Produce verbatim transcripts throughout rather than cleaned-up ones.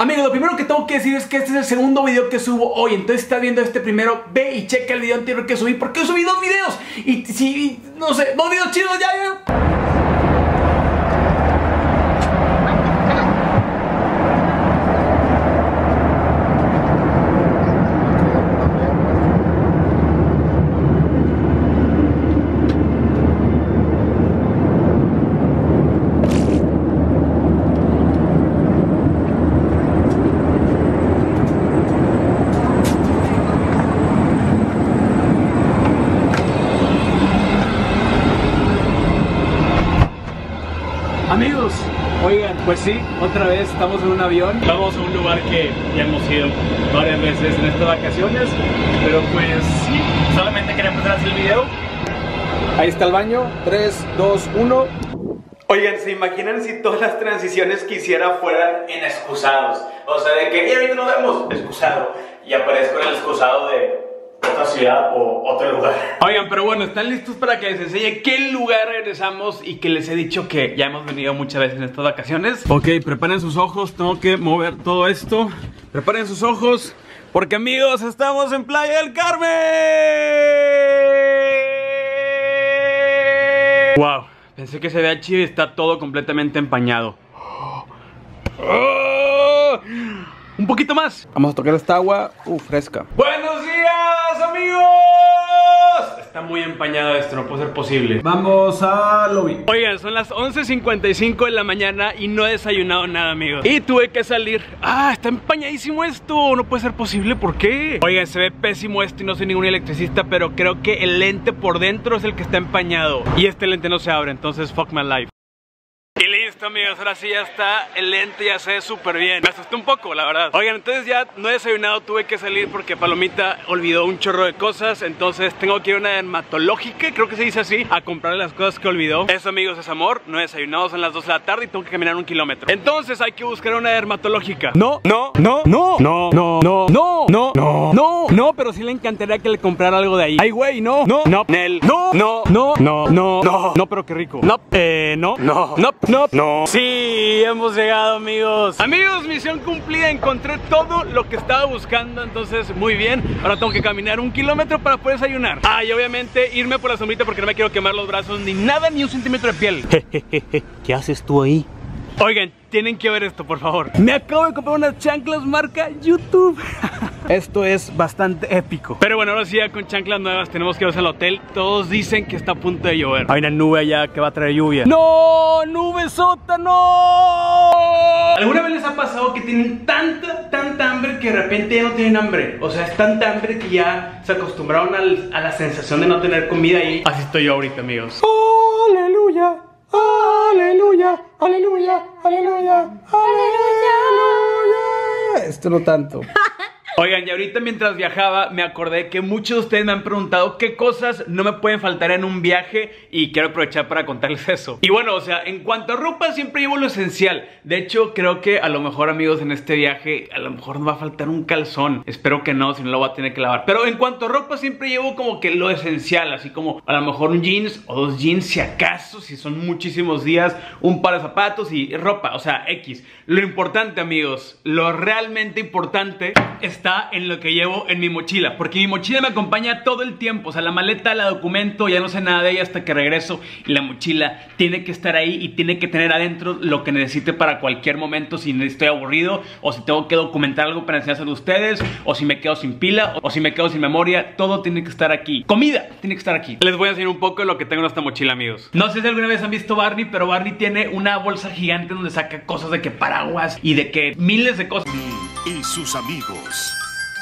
Amigos, lo primero que tengo que decir es que este es el segundo video que subo hoy. Entonces, si estás viendo este primero, ve y checa el video anterior que subí, porque subí dos videos. Y si, no sé, dos videos chidos ya, ya. Amigos, oigan, pues sí, otra vez estamos en un avión. Vamos a un lugar que ya hemos ido varias veces en estas vacaciones, pero pues sí, solamente quería mostrarles el video. Ahí está el baño, tres, dos, uno. Oigan, ¿se imaginan si todas las transiciones que hiciera fueran en excusados? O sea, de que, y ahorita nos vemos, excusado, y aparezco en el excusado de otra ciudad o otro lugar. Oigan, pero bueno, ¿están listos para que les enseñe qué lugar regresamos y que les he dicho que ya hemos venido muchas veces en estas vacaciones? Ok, preparen sus ojos, tengo que mover todo esto. Preparen sus ojos, porque amigos, estamos en Playa del Carmen. Wow, pensé que se vea chido y está todo completamente empañado. Oh, un poquito más. Vamos a tocar esta agua, uh, fresca. Buenos días, amigos. Está muy empañado esto, no puede ser posible. Vamos al lobby. Oigan, son las once cincuenta y cinco de la mañana y no he desayunado nada, amigos. Y tuve que salir. Ah, está empañadísimo esto. No puede ser posible, ¿por qué? Oigan, se ve pésimo esto y no soy ningún electricista, pero creo que el lente por dentro es el que está empañado. Y este lente no se abre, entonces fuck my life. Y listo, amigos, ahora sí ya está, el lente ya se ve súper bien. Me asusté un poco, la verdad. Oigan, entonces ya no he desayunado, tuve que salir porque Palomita olvidó un chorro de cosas. Entonces tengo que ir a una dermatológica, creo que se dice así, a comprarle las cosas que olvidó. Eso, amigos, es amor. No he desayunado, son las dos de la tarde y tengo que caminar un kilómetro. Entonces hay que buscar una dermatológica. No, no, no, no, no, no, no, no, no, no, no, no, pero sí le encantaría que le comprara algo de ahí. Ay, güey, no, no, no, Nel, no, no, no, no, no, no, no, pero qué rico. No, eh, no, no, no, no, no. Sí, hemos llegado, amigos. Amigos, misión cumplida, encontré todo lo que estaba buscando. Entonces, muy bien, ahora tengo que caminar un kilómetro para poder desayunar. Ah, y obviamente irme por la sombrita porque no me quiero quemar los brazos ni nada, ni un centímetro de piel. ¿Qué haces tú ahí? Oigan, tienen que ver esto, por favor. Me acabo de comprar unas chanclas marca YouTube. Esto es bastante épico. Pero bueno, ahora sí ya con chanclas nuevas tenemos que irnos al hotel. Todos dicen que está a punto de llover. Hay una nube allá que va a traer lluvia. ¡No! ¡Nube sota, no! ¿Alguna vez les ha pasado que tienen tanta, tanta hambre que de repente ya no tienen hambre? O sea, es tanta hambre que ya se acostumbraron al, a la sensación de no tener comida y así estoy yo ahorita, amigos. ¡Aleluya! Aleluya, aleluya, aleluya, aleluya. Esto no tanto. Oigan, y ahorita mientras viajaba me acordé que muchos de ustedes me han preguntado qué cosas no me pueden faltar en un viaje y quiero aprovechar para contarles eso. Y bueno, o sea, en cuanto a ropa siempre llevo lo esencial. De hecho, creo que a lo mejor, amigos, en este viaje a lo mejor no va a faltar un calzón. Espero que no, si no lo voy a tener que lavar. Pero en cuanto a ropa siempre llevo como que lo esencial, así como a lo mejor un jeans o dos jeans si acaso, si son muchísimos días, un par de zapatos y ropa, o sea, X. Lo importante, amigos, lo realmente importante es está en lo que llevo en mi mochila, porque mi mochila me acompaña todo el tiempo. O sea, la maleta la documento, ya no sé nada de ella hasta que regreso. Y la mochila tiene que estar ahí y tiene que tener adentro lo que necesite para cualquier momento. Si estoy aburrido, o si tengo que documentar algo para enseñárselo a ustedes, o si me quedo sin pila, o si me quedo sin memoria, todo tiene que estar aquí. Comida tiene que estar aquí. Les voy a enseñar un poco de lo que tengo en esta mochila, amigos. No sé si alguna vez han visto Barney, pero Barney tiene una bolsa gigante donde saca cosas de que paraguas y de que miles de cosas. Y sus amigos.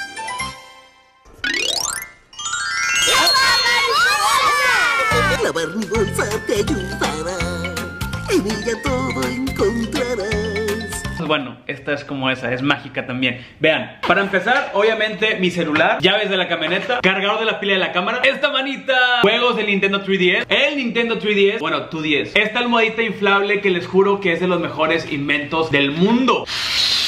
La Barney bolsa te ayudará, en ella todo encontrarás. Bueno, esta es como esa, es mágica también. Vean, para empezar, obviamente mi celular, llaves de la camioneta, cargador de la pila de la cámara, esta manita, juegos del Nintendo tres D S, el Nintendo tres D S, bueno, dos D S, esta almohadita inflable que les juro que es de los mejores inventos del mundo.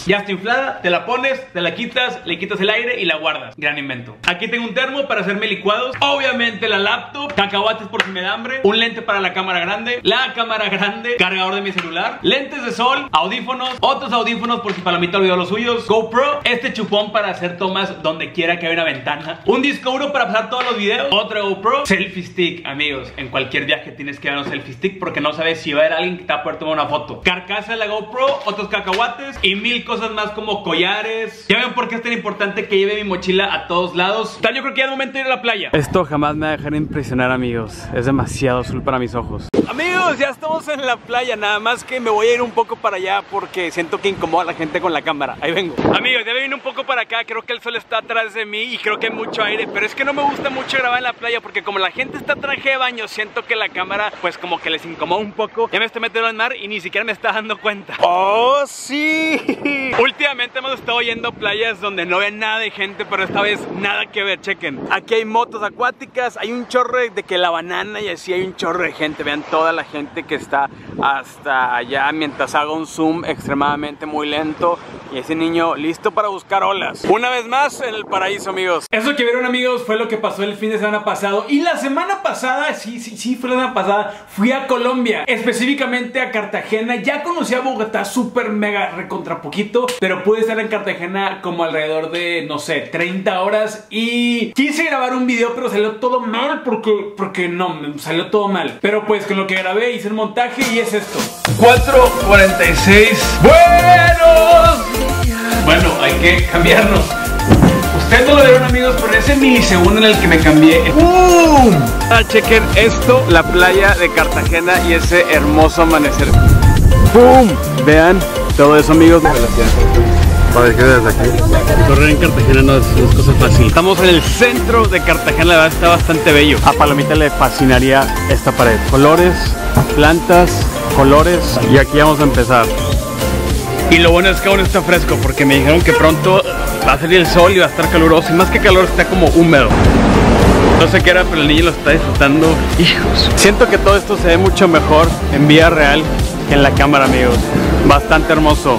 más. Ya está inflada, te la pones, te la quitas, le quitas el aire y la guardas. Gran invento. Aquí tengo un termo para hacerme licuados. Obviamente la laptop, cacahuates por si me da hambre, un lente para la cámara grande, la cámara grande, cargador de mi celular, lentes de sol, audífonos, otros audífonos por si Palomita olvidó los suyos, GoPro, este chupón para hacer tomas donde quiera que haya una ventana, un disco duro para pasar todos los videos, otra GoPro, selfie stick, amigos. En cualquier viaje tienes que llevar un selfie stick porque no sabes si va a haber alguien que te va a poder tomar una foto. Carcasa de la GoPro, otros cacahuates y mil cosas más como collares. Ya ven por qué es tan importante que lleve mi mochila a todos lados. Tal, yo creo que ya es momento de ir a la playa. Esto jamás me va a dejar impresionar, amigos. Es demasiado azul para mis ojos. Amigos, ya estamos en la playa. Nada más que me voy a ir un poco para allá porque siento que incomoda a la gente con la cámara. Ahí vengo. Amigos, ya vine un poco para acá. Creo que el sol está atrás de mí y creo que hay mucho aire. Pero es que no me gusta mucho grabar en la playa porque como la gente está en traje de baño, siento que la cámara pues como que les incomoda un poco. Ya me estoy metiendo al mar y ni siquiera me está dando cuenta. ¡Oh, sí! Últimamente hemos estado yendo a playas donde no ve nada de gente, pero esta vez nada que ver. Chequen, aquí hay motos acuáticas, hay un chorro de que la banana y así hay un chorro de gente. Vean toda la gente que está hasta allá mientras hago un zoom extremadamente muy lento. Y ese niño listo para buscar olas. Una vez más en el paraíso, amigos. Eso que vieron, amigos, fue lo que pasó el fin de semana pasado. Y la semana pasada, sí, sí, sí, fue la semana pasada, fui a Colombia, específicamente a Cartagena. Ya conocí a Bogotá súper mega recontra poquito, pero pude estar en Cartagena como alrededor de, no sé, treinta horas. Y quise grabar un video, pero salió todo mal porque, porque no, salió todo mal. Pero pues con lo que grabé hice el montaje y es esto. cuatro cuarenta y seis. Buenos. Bueno, hay que cambiarnos. Ustedes no lo vieron, amigos, pero ese milisegundo en el que me cambié. ¡Bum! Ah, chequen esto, la playa de Cartagena y ese hermoso amanecer. ¡Bum! Vean todo eso, amigos. Padre, ¿qué ves aquí? Correr en Cartagena no es, no es cosa fácil. Estamos en el centro de Cartagena, la verdad está bastante bello. A Palomita le fascinaría esta pared. Colores, plantas, colores. Y aquí vamos a empezar. Y lo bueno es que aún está fresco porque me dijeron que pronto va a salir el sol y va a estar caluroso. Y más que calor, está como húmedo. No sé qué era, pero el niño lo está disfrutando. Hijos. Siento que todo esto se ve mucho mejor en vida real que en la cámara, amigos. Bastante hermoso.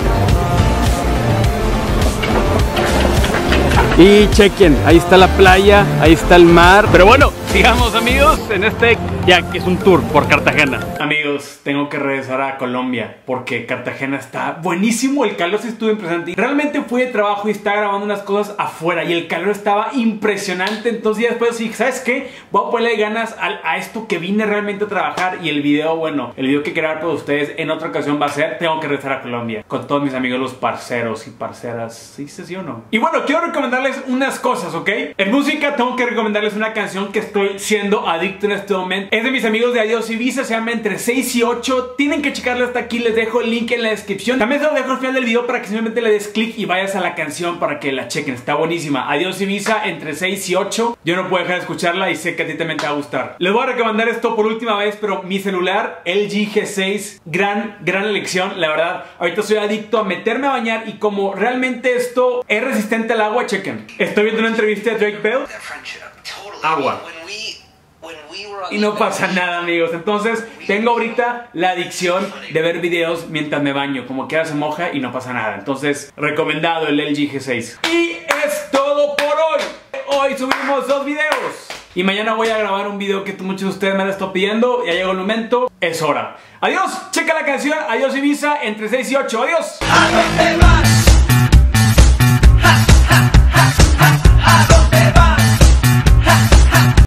Y chequen, ahí está la playa, ahí está el mar. Pero bueno, sigamos, amigos, en este ya que es un tour por Cartagena. Amigos, tengo que regresar a Colombia porque Cartagena está buenísimo. El calor sí estuvo impresionante. Realmente fui de trabajo y estaba grabando unas cosas afuera y el calor estaba impresionante. Entonces ya después dije, ¿sabes qué? Voy a ponerle ganas a, a esto que vine realmente a trabajar. Y el video, bueno, el video que quiero grabar para ustedes en otra ocasión va a ser tengo que regresar a Colombia con todos mis amigos los parceros y parceras. ¿Sí, sí o no? Y bueno, quiero recomendarles unas cosas, ¿ok? En música tengo que recomendarles una canción que estoy siendo adicto en este momento. Es de mis amigos de Adiós Ibiza, se llama Entre seis y ocho. Tienen que checarla hasta aquí, les dejo el link en la descripción. También se lo dejo al final del video para que simplemente le des clic y vayas a la canción para que la chequen. Está buenísima. Adiós Ibiza, Entre seis y ocho. Yo no puedo dejar de escucharla y sé que a ti también te va a gustar. Les voy a recomendar esto por última vez, pero mi celular L G G seis, gran, gran elección, la verdad. Ahorita soy adicto a meterme a bañar y como realmente esto es resistente al agua, chequen. Estoy viendo una entrevista de Drake Bell. Agua. Y no pasa nada, amigos. Entonces tengo ahorita la adicción de ver videos mientras me baño. Como que ahora se moja y no pasa nada. Entonces, recomendado el L G G seis. Y es todo por hoy. Hoy subimos dos videos y mañana voy a grabar un video que muchos de ustedes me han estado pidiendo. Ya llegó el momento, es hora. Adiós, checa la canción Adiós Ibiza, Entre seis y ocho. Adiós. ¿A dónde vas?